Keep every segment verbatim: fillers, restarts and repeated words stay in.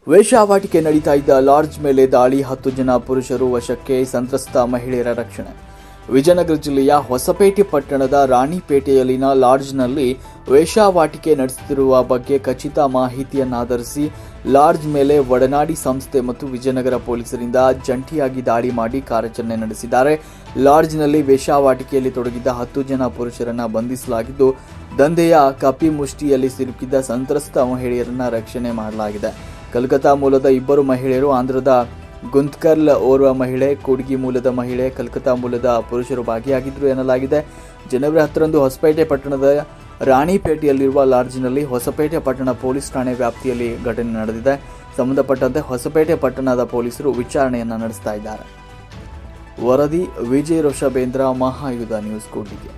ವೇಶ್ಯಾವಾಟಿಕೆ ನಡೀತಾ ಇದ್ದ ಲಾಡ್ಜ್ ಮೇಲೆ ದಾಳಿ, ಹತ್ತು ಜನ ಪುರುಷರು ವಶಕ್ಕೆ, ಸಂತ್ರಸ್ತ ಮಹಿಳೆಯರ ರಕ್ಷಣೆ. ವಿಜಯನಗರ ಜಿಲ್ಲೆಯ ಹೊಸಪೇಟೆ ಪಟ್ಟಣದ ರಾಣಿಪೇಟೆಯಲ್ಲಿನ ಲಾಡ್ಜ್ನಲ್ಲಿ ವೇಶ್ಯಾವಾಟಿಕೆ ನಡೆಸುತ್ತಿರುವ ಬಗ್ಗೆ ಖಚಿತ ಮಾಹಿತಿಯನ್ನಾಧರಿಸಿ ಲಾಡ್ಜ್ ಮೇಲೆ ಒಡನಾಡಿ ಸಂಸ್ಥೆ ಮತ್ತು ವಿಜಯನಗರ ಪೊಲೀಸರಿಂದ ಜಂಟಿಯಾಗಿ ದಾಳಿ ಮಾಡಿ ಕಾರ್ಯಾಚರಣೆ ನಡೆಸಿದ್ದಾರೆ. ಲಾಡ್ಜ್ನಲ್ಲಿ ವೇಶ್ಯಾವಾಟಿಕೆಯಲ್ಲಿ ತೊಡಗಿದ್ದ ಹತ್ತು ಜನ ಪುರುಷರನ್ನ ಬಂಧಿಸಲಾಗಿದ್ದು, ದಂಧೆಯ ಕಪಿಮುಷ್ಟಿಯಲ್ಲಿ ಸಿಲುಕಿದ್ದ ಸಂತ್ರಸ್ತ ಮಹಿಳೆಯರನ್ನ ರಕ್ಷಣೆ ಮಾಡಲಾಗಿದೆ. ಕಲ್ಕತ್ತಾ ಮೂಲದ ಇಬ್ಬರು ಮಹಿಳೆಯರು, ಆಂಧ್ರದ ಗುಂತ್ಕಲ್ ಓರ್ವ ಮಹಿಳೆ, ಕೂಡ್ಗಿ ಮೂಲದ ಮಹಿಳೆ, ಕಲ್ಕತ್ತಾ ಮೂಲದ ಪುರುಷರು ಭಾಗಿಯಾಗಿದ್ದರು ಎನ್ನಲಾಗಿದೆ. ಜನವರಿ ಹತ್ತರಂದು ಹೊಸಪೇಟೆ ಪಟ್ಟಣದ ರಾಣಿಪೇಟೆಯಲ್ಲಿರುವ ಲಾಡ್ಜ್ನಲ್ಲಿ ಹೊಸಪೇಟೆ ಪಟ್ಟಣ ಪೊಲೀಸ್ ಠಾಣೆ ವ್ಯಾಪ್ತಿಯಲ್ಲಿ ಘಟನೆ ನಡೆದಿದೆ. ಸಂಬಂಧಪಟ್ಟಂತೆ ಹೊಸಪೇಟೆ ಪಟ್ಟಣದ ಪೊಲೀಸರು ವಿಚಾರಣೆಯನ್ನ ನಡೆಸ್ತಾ ಇದ್ದಾರೆ. ವರದಿ ವಿಜಯ್ ರೋಷಬೇಂದ್ರ, ಮಹಾಯುಧ ನ್ಯೂಸ್, ಕೂಡ್ಲಿಗೆ.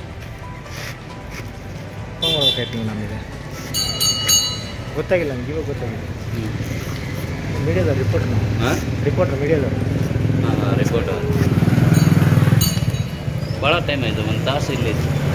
ಗೊತ್ತಾಗಿಲ್ಲ ನನಗೆ, ಇವಾಗ ಗೊತ್ತಾಗಿಲ್ಲ. ಮೀಡಿಯಾದವ್ರು ರಿಪೋರ್ಟ್ನ ರಿಪೋರ್ಟ್ರ್ ಮೀಡಿಯಾದವ್ರು ಹಾಂ ರಿಪೋರ್ಟರ್ ಭಾಳ ಟೈಮ್ ಆಯಿತು, ಒಂದು ತಾಸು ಇಲ್ಲಿ.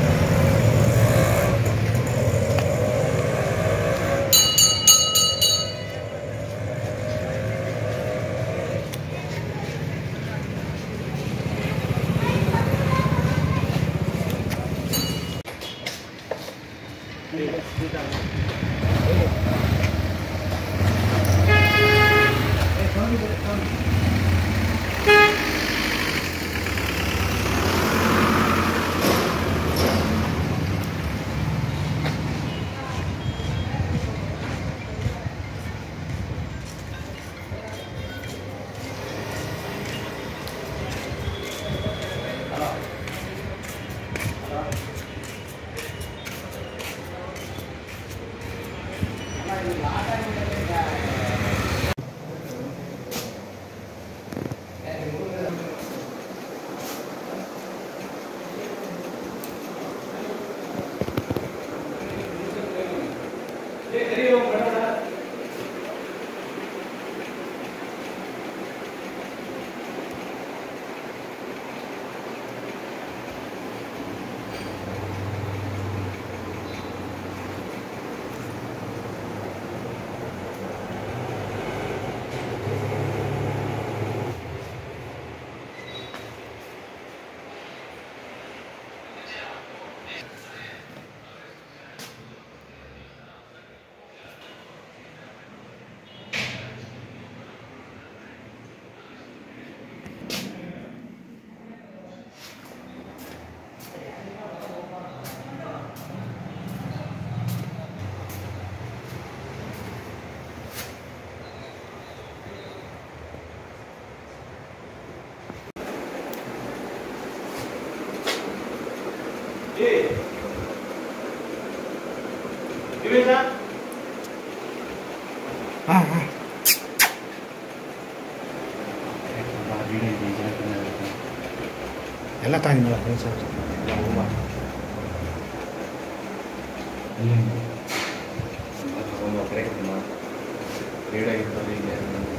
ಹಾಂ ಹಾಂ ಎಲ್ಲ ತಾಂಗಿಲ್ಲ ಸರ್. ಒಂದು